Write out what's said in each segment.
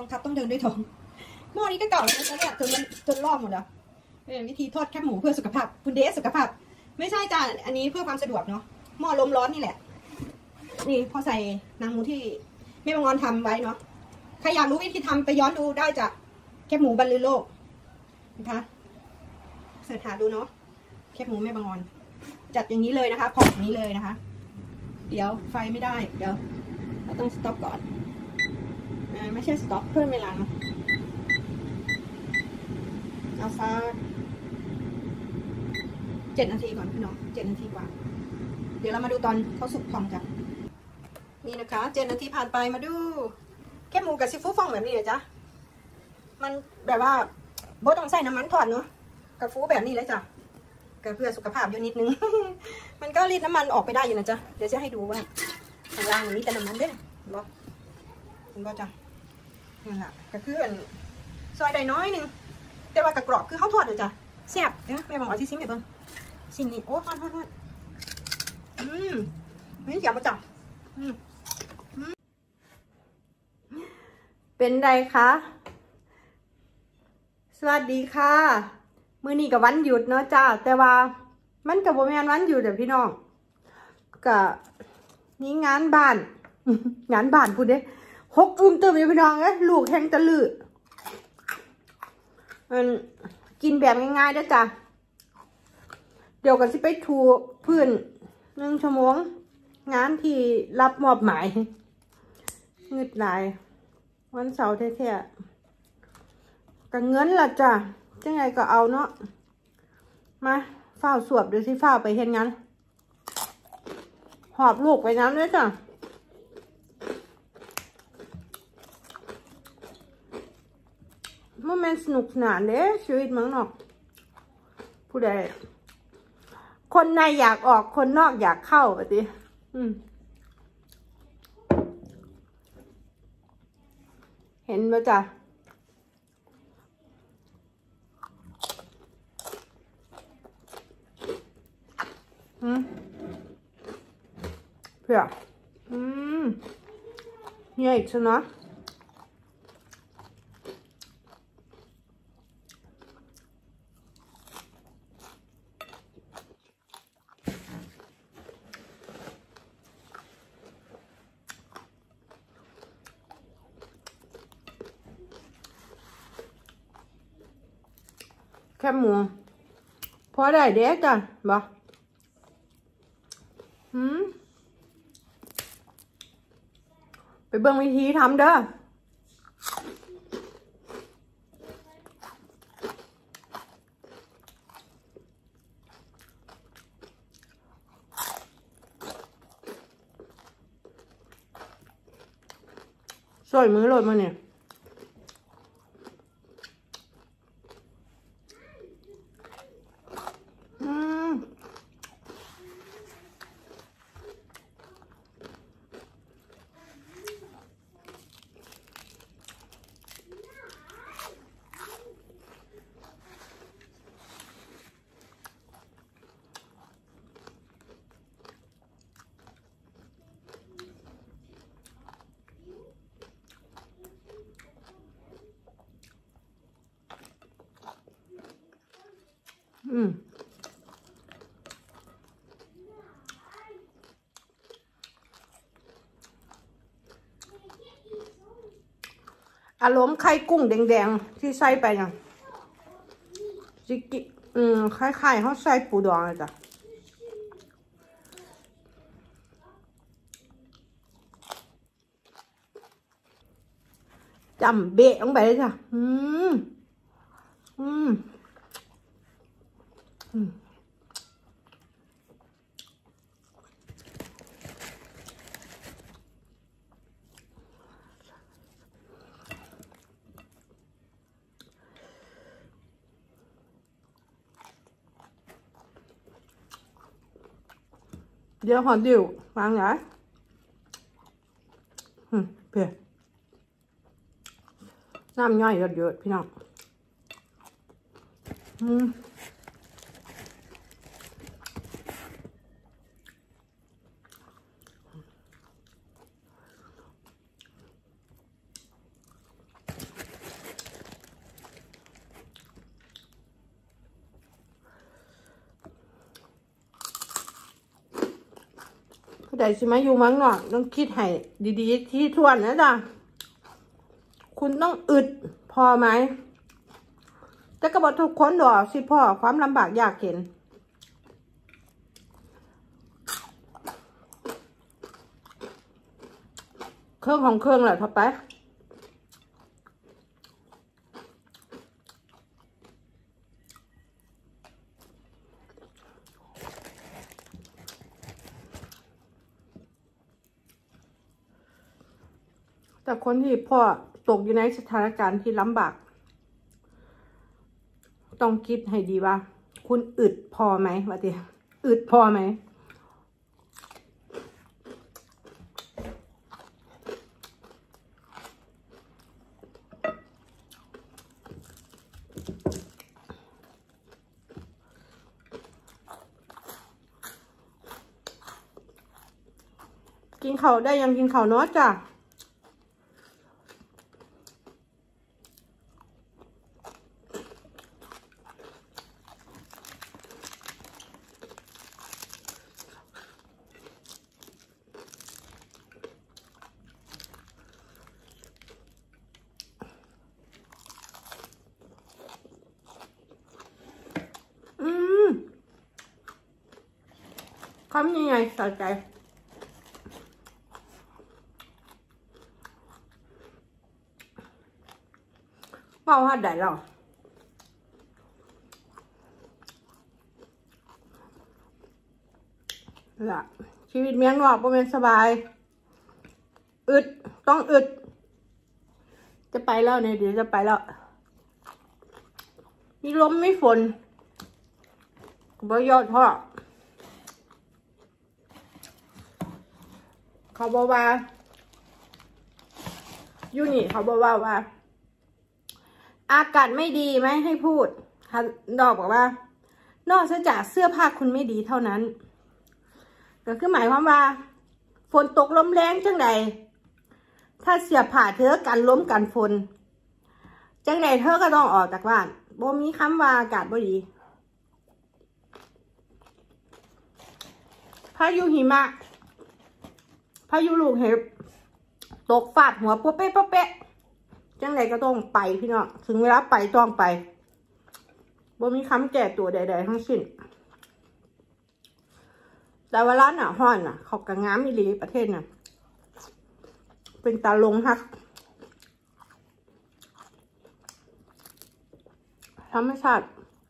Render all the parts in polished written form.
งคับต้องเดินด้วยท้องหม้อนี้ก็เก่าแล้วนะเนี่ยจนลอกหมดแล้วเป็นวิธีทอดแคบหมูเพื่อสุขภาพคุณเดชสุขภาพไม่ใช่จ้าอันนี้เพื่อความสะดวกเนาะหม้อลมร้อนนี่แหละนี่พอใส่นางหมูที่แม่บางออนทำไว้เนาะใครอยากรู้วิธีทำไปย้อนดูได้จากแคบหมูบรรลือโลกนะคะเสิร์ชหาดูเนาะแคบหมูแม่บางออนจัดอย่างนี้เลยนะคะพออย่างนี้เลยนะคะเดี๋ยวไฟไม่ได้เดี๋ยวเราต้องสต็อปก่อนไม่ใช่สต็อปเพิ่มเวลานะเอาสัก7 นาทีก่อนพี่น้อง7 นาทีกว่าเดี๋ยวเรามาดูตอนเขาสุกพร้อมกันนี่นะคะ7 นาทีผ่านไปมาดูแคบหมูกับซีฟู้ดฟองแบบนี้เลยจ้ะมันแบบว่าโบต้องใส่น้ำมันทอดเนาะกับฟูแบบนี้เลยจ้ะก็เพื่อสุขภาพอยู่นิดนึง มันก็รีดน้ำมันออกไปได้อยู่นะจ๊ะเดี๋ยวจะให้ดูว่าข้างล่างนี้แต่น้ำมันเด้บอคุณบอจ้ะนี่แหละก็คือซอยได้น้อยนึงแต่ว่ากระกรอบคือเขาทอดเลยจ้ะแซ่บเนี่ยแม่บอกเอาที่ซิมให้เบิ่งสิ่งนี้โอ้ทอดนี่อยากมาจับเป็นไรคะสวัสดีค่ะมื้อนี้กับวันหยุดเนาะจ้าแต่ว่ามันกับโบแมนวันหยุดเดี๋ยวพี่น้องกับมีงานบ้านพูดเด้6 ตื่นอยู่พี่น้องลูกแห้งตะลือมันกินแบบง่ายๆด้วยจ้ะเดี๋ยวกันสิไปถูพื้น1 ชั่วโมงงานที่รับมอบหมายเงืดหลายวันเสาร์แท้ๆกับเงินล่ะจ้ะจังไงก็เอาเนาะมาฝ้าสวบเดี๋ยวสิฝ้าไปเห็นงานหอบลูกไปน้ำด้วยจ้ะมันสนุกสนานเด้ชีวิตเมืองนอกผู้ใดคนในอยากออกคนนอกอยากเข้าปะติเห็นไหมจ้ะเพื่อเนี่ยอีกใช่ไหมแค่หมูพอได้เด็กจ้ะบ่ไปเบิ่งวิธีทำเด้อสวยมือโหลดมาเนี่ยอารมณ์ไข่กุ้งแดงๆที่ใส่ไปเนี่ยจิกิคล้ายๆเขาใส่ปูดองเลยจ้ะจำเบะลงไปเลยจ้ะเดี๋ยวหอมดิววางไงเพื่อน้ำย่อยเยอะๆพี่น้องผู้ใดสิมาอยู่มั้งเนาะต้องคิดให้ดีๆที่ทวนนะจ๊ะคุณต้องอึดพอไหมแต่ก็บอกทุกคนดอกสิพ่อความลำบากยากเห็นเครื่องของเครื่องแหละทับไปแต่คนที่พ่อตกอยู่ในสถานการณ์ที่ลำบากต้องคิดให้ดีว่าคุณอึดพอไหมวะทีอึดพอไหมกินข้าวได้ยังกินข้าวน้อยจ้ะคำยังไงสะใจเป้าหัดได้หรอล่ะชีวิตเมียงนอกบ่เป็นสบายอึดต้องอึดจะไปแล้วเนี่ยเดี๋ยวจะไปแล้วมีลมมีฝนบ่ยอดพ่อเขาบอกว่าอยู่นี่เขาบอกว่าอากาศไม่ดีไหมให้พูดดอกบอกว่านอกจากเสื้อผ้าคุณไม่ดีเท่านั้นก็คือหมายความว่าฝนตกลมแรงจังใดถ้าเสียผ้าเธอกันล้มกันฝนจังใดเธอก็ต้องออกจากบ้านบ่มีคำว่าอากาศบ่ดีพายุหิมะพายุลูกเห็บตกฟาดหัวปุ๊บเป๊ะปุ๊บเป๊ะจังไรก็ต้องไปพี่น้องถึงเวลาไปต้องไปบ่มีคำแก่ตัวใดๆทั้งสิ้นแต่ว่าร้านอ่ะห้อนอ่ะเขากระงามมิลีประเทศน่ะเป็นตาลงฮักธรรมชาติ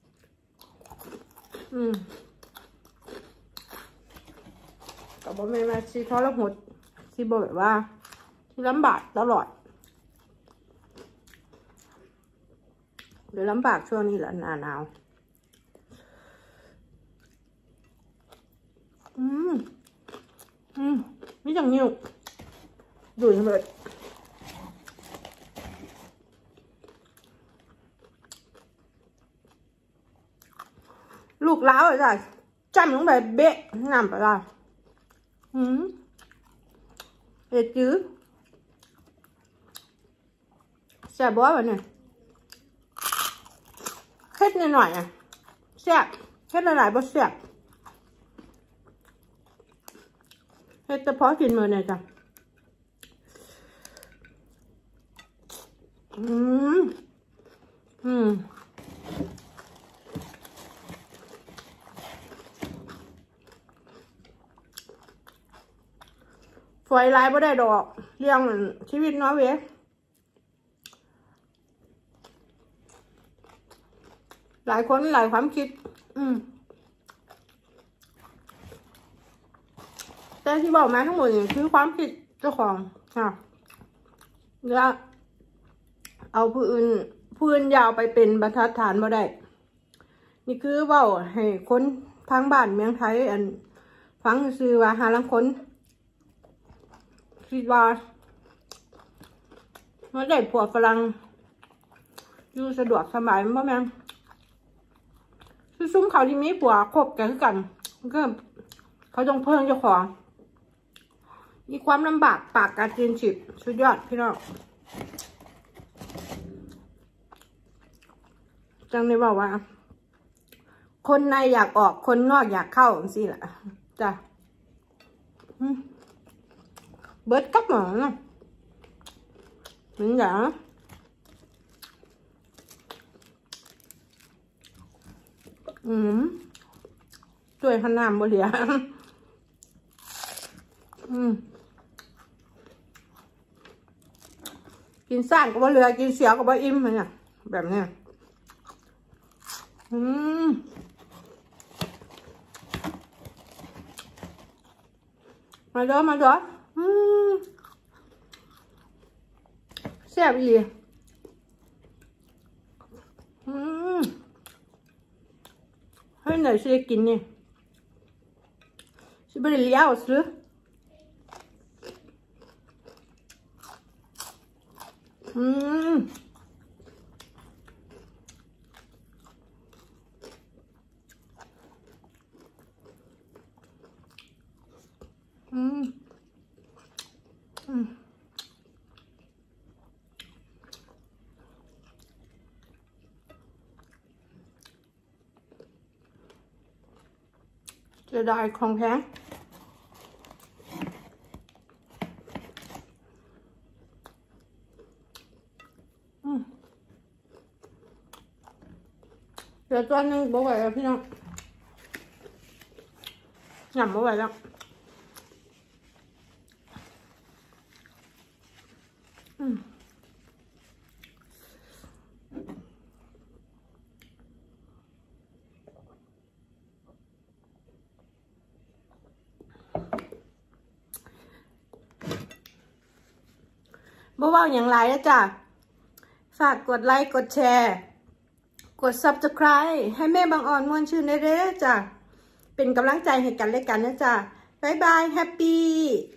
ก็บ่แม่นว่าสิทรหดสิบ่แบบว่าที่ลำบากตลอดหรือลำบากช่วงนี้แหละหนาวนี่จังนิ้วดูยังเลยลูกล้าวอะไรจำลงไปเบะน้ำไปละเอ็ดจื้อแซ่บบ่วะเนี่ยเฮ็ดหน่อยอ่ะแซ่บเฮ็ดหลายๆบ่แซ่บเฮ็ดเฉพาะกินมื้อนี้จ้ะฝอยลายบ่ได้ดอกเรื่องชีวิตน้อยเว้ยหลายคนหลายความคิดแต่ที่บอกมาทั้งหมดนี่คือความคิดเจ้าของค่ะแล้วเอาผู้อื่นยาวไปเป็นบรรทัดฐานบ่ได้นี่คือเว้าให้คนทางบ้านเมืองไทยฟังซื่อว่าหาลังคนคิดว่ามาได้ผัวฝรั่งอยู่สะดวกสบายบ่แม่นซุ้มเขาที่มีผัวคบกันก็เขาต้องเพิ่งเจ้าของมีความลำบากปากการเรียนฉิบสุดยอดพี่น้องจังได้บอกว่าคนในอยากออกคนนอกอยากเข้าสิแหละจ้ะ bớt cắt mà nè mình đã tôi hành làm bao giờกินซ่านก็บ่เรือกินเสียวก็บ่อิ่มเลยเนี่ยแบบนี้มาเด้อมาเด้อแซ่บอีให้หน่อยสิได้กินนี่สิบ่ได้เลี้ยวซื้อจะได้ของแพงเดี๋ยวตัวนึงบ่ไหวแล้วพี่น้องหย่ำบ่ไหวแล้วบ่ว่าอย่างไรนะจ๊ะฝากกดไลค์กดแชร์กด Subscribe ให้แม่บางอ่อนม่วนชื่นได้เด้อจ้ะเป็นกำลังใจให้กันและกันนะจ๊ะบ๊ายบายแฮปปี้